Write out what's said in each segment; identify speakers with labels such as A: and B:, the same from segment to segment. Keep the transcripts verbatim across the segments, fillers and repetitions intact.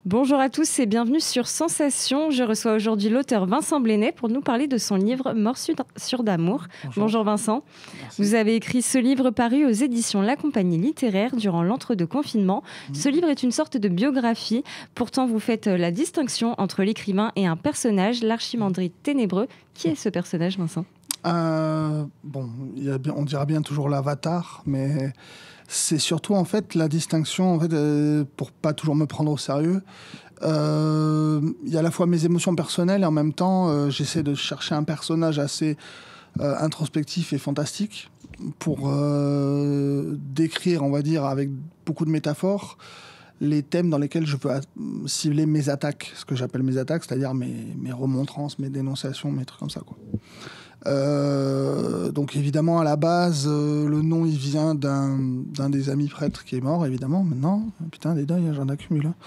A: Bonjour à tous et bienvenue sur Sensation. Je reçois aujourd'hui l'auteur Vincent Blenay pour nous parler de son livre Morsure d'amour. Bonjour. Bonjour Vincent. Merci. Vous avez écrit ce livre paru aux éditions La Compagnie littéraire durant l'entre-deux confinements. Mmh. Ce livre est une sorte de biographie. Pourtant, vous faites la distinction entre l'écrivain et un personnage, l'archimandrite ténébreux. Qui est ce personnage, Vincent ?
B: euh, Bon, il y a bien, on dira bien toujours l'avatar, mais... C'est surtout en fait la distinction, en fait, euh, pour pas toujours me prendre au sérieux. Il euh, y a à la fois mes émotions personnelles et en même temps, euh, j'essaie de chercher un personnage assez euh, introspectif et fantastique pour euh, décrire, on va dire, avec beaucoup de métaphores, les thèmes dans lesquels je peux cibler mes attaques, ce que j'appelle mes attaques, c'est-à-dire mes, mes remontrances, mes dénonciations, mes trucs comme ça, quoi. Euh, donc évidemment à la base euh, le nom il vient d'un, d'un des amis prêtres qui est mort évidemment maintenant, putain des deuils j'en accumule hein.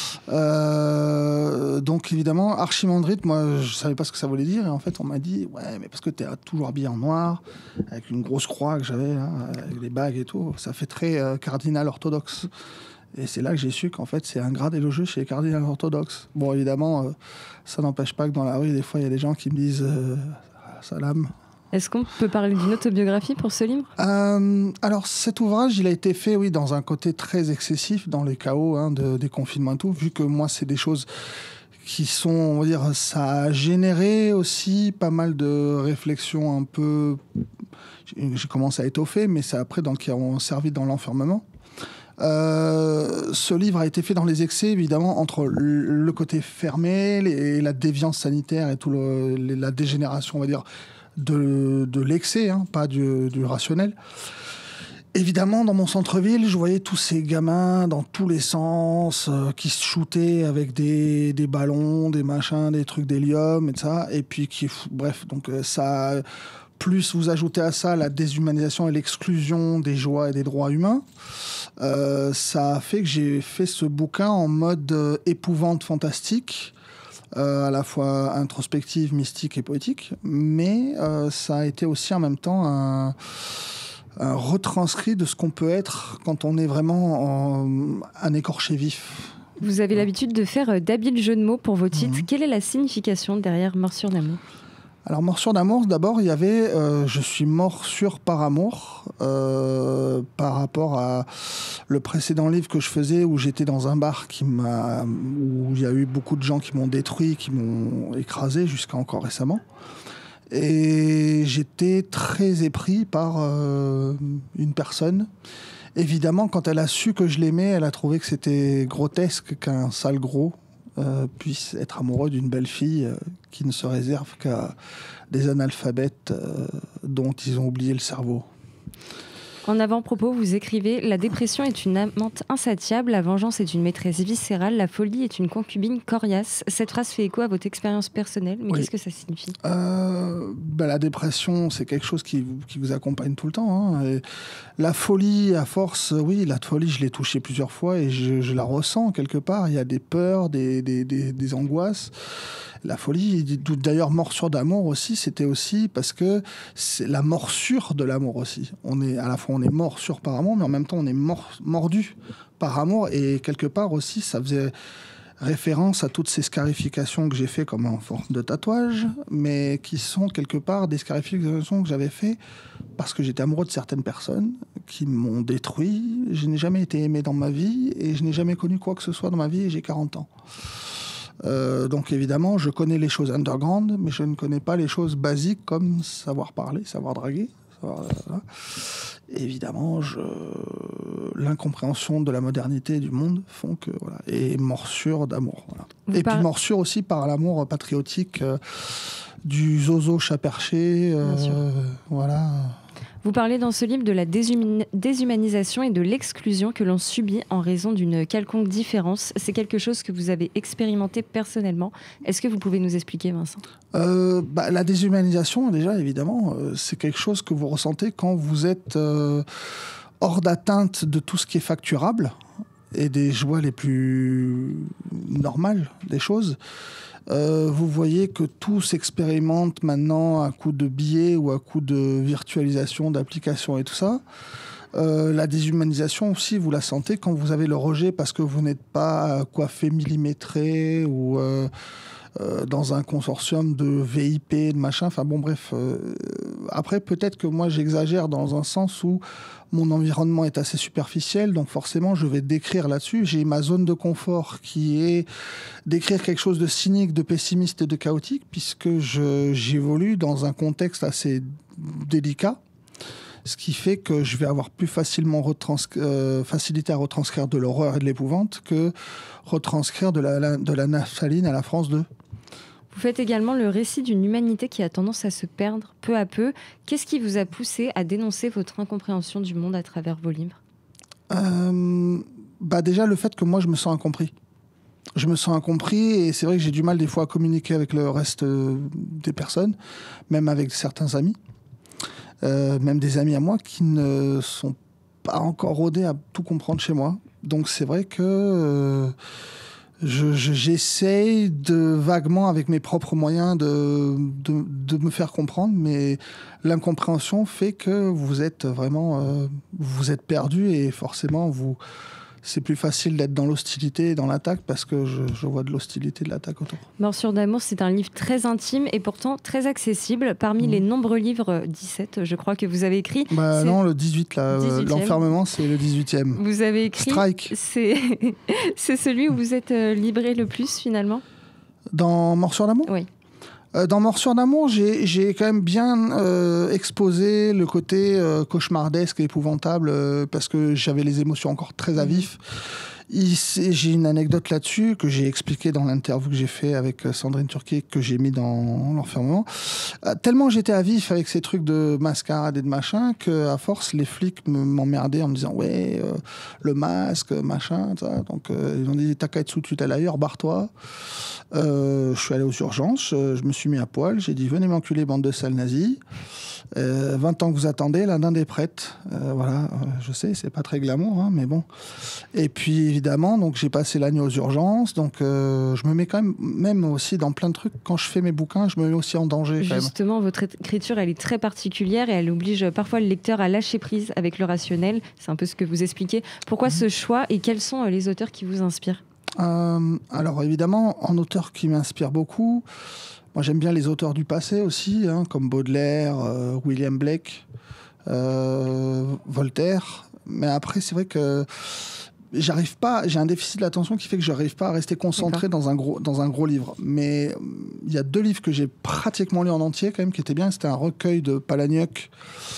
B: euh, donc évidemment archimandrite, moi je savais pas ce que ça voulait dire et en fait on m'a dit ouais mais parce que t'es toujours habillé en noir avec une grosse croix que j'avais là, avec des bagues et tout, ça fait très euh, cardinal orthodoxe. Et c'est là que j'ai su qu'en fait, c'est un grade élogieux chez les cardinals orthodoxes. Bon, évidemment, euh, ça n'empêche pas que dans la rue, des fois, il y a des gens qui me disent euh, « salam ».
A: Est-ce qu'on peut parler d'une autobiographie pour ce livre ?
B: euh, Alors, cet ouvrage, il a été fait, oui, dans un côté très excessif, dans les chaos hein, de, des confinements et tout, vu que moi, c'est des choses qui sont, on va dire, ça a généré aussi pas mal de réflexions un peu... J'ai commencé à étoffer, mais c'est après donc, qui ont servi dans l'enfermement. Euh, ce livre a été fait dans les excès, évidemment, entre le, le côté fermé, les, la déviance sanitaire et tout le, les, la dégénération, on va dire, de, de l'excès, hein, pas du, du rationnel. Évidemment, dans mon centre-ville, je voyais tous ces gamins dans tous les sens, euh, qui se shootaient avec des, des ballons, des machins, des trucs d'hélium et tout ça, et puis qui, bref, donc euh, ça... Plus vous ajoutez à ça la déshumanisation et l'exclusion des joies et des droits humains, euh, ça a fait que j'ai fait ce bouquin en mode euh, épouvante fantastique, euh, à la fois introspective, mystique et poétique, mais euh, ça a été aussi en même temps un, un retranscrit de ce qu'on peut être quand on est vraiment en, un écorché vif.
A: Vous avez l'habitude de faire d'habiles jeux de mots pour vos titres. Mmh. Quelle est la signification derrière Morsure d'amour ?
B: Alors, Morsure d'amour, d'abord, il y avait euh, « Je suis morsure par amour euh, » par rapport à le précédent livre que je faisais où j'étais dans un bar qui m'a, où il y a eu beaucoup de gens qui m'ont détruit, qui m'ont écrasé jusqu'à encore récemment. Et j'étais très épris par euh, une personne. Évidemment, quand elle a su que je l'aimais, elle a trouvé que c'était grotesque qu'un sale gros Euh, puisse être amoureux d'une belle fille euh, qui ne se réserve qu'à des analphabètes euh, dont ils ont oublié le cerveau.
A: En avant-propos, vous écrivez « La dépression est une amante insatiable, la vengeance est une maîtresse viscérale, la folie est une concubine coriace ». Cette phrase fait écho à votre expérience personnelle, mais oui. Qu'est-ce que ça signifie ?
B: euh, ben La dépression, c'est quelque chose qui, qui vous accompagne tout le temps. Hein. Et la folie, à force, oui, la folie, je l'ai touchée plusieurs fois et je, je la ressens quelque part. Il y a des peurs, des, des, des, des angoisses. La folie, d'ailleurs, morsure d'amour aussi, c'était aussi parce que c'est la morsure de l'amour aussi. On est, à la fois, on est morsure par amour, mais en même temps, on est mor- mordu par amour. Et quelque part aussi, ça faisait référence à toutes ces scarifications que j'ai fait comme en forme de tatouage, mais qui sont quelque part des scarifications que j'avais fait parce que j'étais amoureux de certaines personnes qui m'ont détruit. Je n'ai jamais été aimé dans ma vie et je n'ai jamais connu quoi que ce soit dans ma vie et j'ai quarante ans. Euh, donc évidemment, je connais les choses underground, mais je ne connais pas les choses basiques comme savoir parler, savoir draguer. Savoir, euh, évidemment, je... l'incompréhension de la modernité et du monde font que voilà. Et morsure d'amour. Voilà. Et par... puis morsure aussi par l'amour patriotique euh, du zozo chat perché. Euh, voilà.
A: Vous parlez dans ce livre de la déshuma- déshumanisation et de l'exclusion que l'on subit en raison d'une quelconque différence. C'est quelque chose que vous avez expérimenté personnellement. Est-ce que vous pouvez nous expliquer, Vincent ?
B: euh, bah, La déshumanisation, déjà, évidemment, euh, c'est quelque chose que vous ressentez quand vous êtes euh, hors d'atteinte de tout ce qui est facturable et des joies les plus normales des choses. Euh, vous voyez que tout s'expérimente maintenant à coup de billets ou à coup de virtualisation, d'applications et tout ça. Euh, la déshumanisation aussi, vous la sentez quand vous avez le rejet parce que vous n'êtes pas coiffé millimétré ou euh, euh, dans un consortium de V I P, de machin. Enfin bon, bref. Euh, après, peut-être que moi, j'exagère dans un sens où mon environnement est assez superficiel, donc forcément, je vais décrire là-dessus. J'ai ma zone de confort qui est d'écrire quelque chose de cynique, de pessimiste et de chaotique, puisque je, j'évolue dans un contexte assez délicat, ce qui fait que je vais avoir plus facilement retrans- euh, facilité à retranscrire de l'horreur et de l'épouvante que retranscrire de la, la, de la naphtaline à la France deux.
A: Vous faites également le récit d'une humanité qui a tendance à se perdre peu à peu. Qu'est-ce qui vous a poussé à dénoncer votre incompréhension du monde à travers vos livres ?
B: euh, bah Déjà, le fait que moi, je me sens incompris. Je me sens incompris et c'est vrai que j'ai du mal des fois à communiquer avec le reste des personnes, même avec certains amis, euh, même des amis à moi qui ne sont pas encore rodés à tout comprendre chez moi. Donc c'est vrai que... Euh, Je, je, j'essaye de vaguement, avec mes propres moyens, de, de, de me faire comprendre, mais l'incompréhension fait que vous êtes vraiment, euh, vous êtes perdu et forcément, vous, c'est plus facile d'être dans l'hostilité et dans l'attaque parce que je, je vois de l'hostilité et de l'attaque autour.
A: Morsure d'amour, c'est un livre très intime et pourtant très accessible. Parmi mmh. les nombreux livres, dix-sept, je crois que vous avez écrit.
B: Bah non, le dix-huit, là, dix-huitième. L'enfermement, c'est le dix-huitième.
A: Vous avez écrit.
B: Strike.
A: C'est, c'est celui où vous êtes livré le plus finalement.
B: Dans Morsure d'amour ?
A: Oui.
B: Euh, dans Morsure d'amour, j'ai, j'ai quand même bien euh, exposé le côté euh, cauchemardesque et épouvantable euh, parce que j'avais les émotions encore très à vif. Il, j'ai une anecdote là-dessus que j'ai expliqué dans l'interview que j'ai fait avec Sandrine Turquet, que j'ai mis dans l'enfermement. Euh, tellement j'étais à vif avec ces trucs de mascarade et de machin qu'à force, les flics me, m'emmerdaient en me disant « Ouais, euh, le masque, machin, ça. » Donc euh, ils ont dit « T'as qu'à être sous tutelle ailleurs, barre-toi. » Euh, je suis allé aux urgences, euh, je me suis mis à poil, j'ai dit « Venez m'enculer, bande de sales nazis. Euh, vingt ans que vous attendez, la dinde est prête. Euh, » Voilà, euh, je sais, c'est pas très glamour, hein, mais bon. Et puis évidemment, donc j'ai passé la nuit aux urgences, donc euh, je me mets quand même, même aussi dans plein de trucs. Quand je fais mes bouquins, je me mets aussi en danger. Quand
A: Justement,
B: même.
A: Votre écriture, elle est très particulière et elle oblige parfois le lecteur à lâcher prise avec le rationnel. C'est un peu ce que vous expliquez. Pourquoi mmh. ce choix et quels sont les auteurs qui vous inspirent ?
B: euh, Alors évidemment, en auteur qui m'inspire beaucoup, moi j'aime bien les auteurs du passé aussi, hein, comme Baudelaire, euh, William Blake, euh, Voltaire. Mais après, c'est vrai que j'arrive pas, j'ai un déficit de l'attention qui fait que je n'arrive pas à rester concentré dans un, gros, dans un gros livre. Mais il y a deux livres que j'ai pratiquement lus en entier, quand même, qui étaient bien. C'était un recueil de Palahniuk,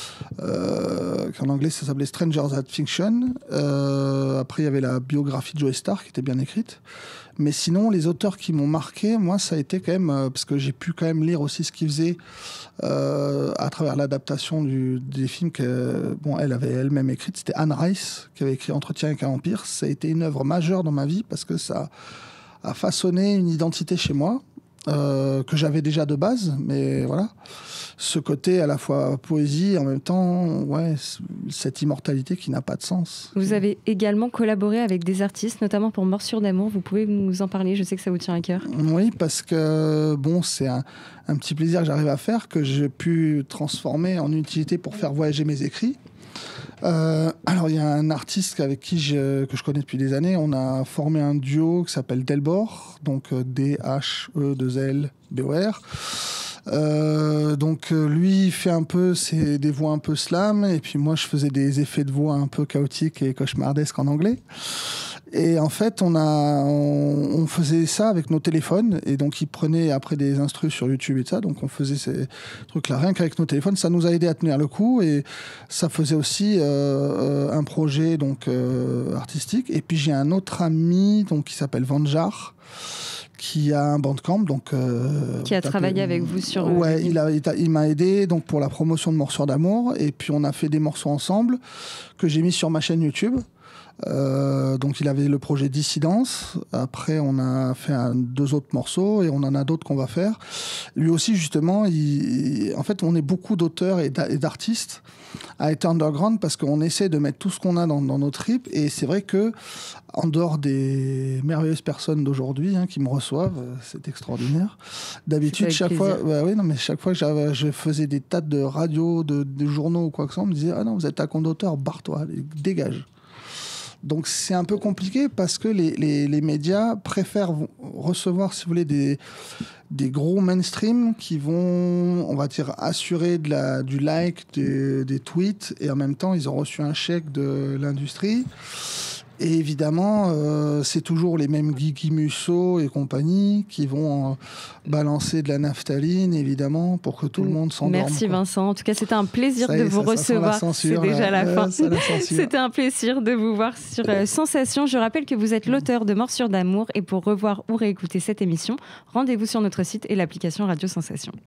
B: euh, qu'en anglais ça s'appelait Strangers at Fiction. Euh, après, il y avait la biographie de Joe Starr qui était bien écrite. Mais sinon, les auteurs qui m'ont marqué, moi, ça a été quand même... Euh, parce que j'ai pu quand même lire aussi ce qu'ils faisaient euh, à travers l'adaptation du, des films que, bon, elle avait elle-même écrite. C'était Anne Rice qui avait écrit Entretien avec un vampire. Ça a été une œuvre majeure dans ma vie parce que ça a façonné une identité chez moi euh, que j'avais déjà de base. Mais voilà, ce côté à la fois poésie et en même temps, ouais, cette immortalité qui n'a pas de sens.
A: Vous avez également collaboré avec des artistes, notamment pour Morsure d'amour. Vous pouvez nous en parler, je sais que ça vous tient à cœur.
B: Oui, parce que bon, c'est un, un petit plaisir que j'arrive à faire, que j'ai pu transformer en utilité pour faire voyager mes écrits. Euh, alors, il y a un artiste avec qui je, que je connais depuis des années. On a formé un duo qui s'appelle Delbor, donc D H E deux L B O R. Euh, donc euh, lui il fait un peu c'est des voix un peu slam et puis moi je faisais des effets de voix un peu chaotiques et cauchemardesques en anglais. Et en fait, on, a, on, on faisait ça avec nos téléphones. Et donc, ils prenaient après des instrus sur YouTube et ça. Donc, on faisait ces trucs-là rien qu'avec nos téléphones. Ça nous a aidé à tenir le coup. Et ça faisait aussi euh, un projet donc, euh, artistique. Et puis, j'ai un autre ami donc, qui s'appelle Vanjar, qui a un bandcamp. Donc, euh,
A: qui a travaillé avec vous sur...
B: Ouais, il, a, il m'a aidé donc, pour la promotion de Morsure d'amour. Et puis, on a fait des morceaux ensemble que j'ai mis sur ma chaîne YouTube. Euh, donc il avait le projet Dissidence. Après, on a fait un, deux autres morceaux et on en a d'autres qu'on va faire. Lui aussi, justement, il, en fait, on est beaucoup d'auteurs et d'artistes à être underground parce qu'on essaie de mettre tout ce qu'on a dans, dans nos tripes. Et c'est vrai que, en dehors des merveilleuses personnes d'aujourd'hui hein, qui me reçoivent, c'est extraordinaire. D'habitude, chaque fois, bah oui, non, mais chaque fois que je faisais des tas de radios, de, de journaux ou quoi que ce soit, on me disait ah non, vous êtes un compte d'auteur, barre-toi, dégage. Donc c'est un peu compliqué parce que les, les, les médias préfèrent recevoir, si vous voulez, des, des gros mainstream qui vont, on va dire, assurer de la, du like, des, des tweets, et en même temps, ils ont reçu un chèque de l'industrie. Et évidemment, euh, c'est toujours les mêmes Guigui Musso et compagnie qui vont euh, balancer de la naphtaline, évidemment, pour que tout le monde s'endorme.
A: Merci
B: quoi.
A: Vincent. En tout cas, c'était un plaisir
B: ça
A: de
B: est,
A: vous
B: ça,
A: recevoir.
B: Ça censure,
A: c'est déjà
B: là.
A: la fin.
B: Euh, la
A: c'était un plaisir de vous voir sur euh, Sensation. Je rappelle que vous êtes l'auteur de Morsure d'amour. Et pour revoir ou réécouter cette émission, rendez-vous sur notre site et l'application Radio Sensation.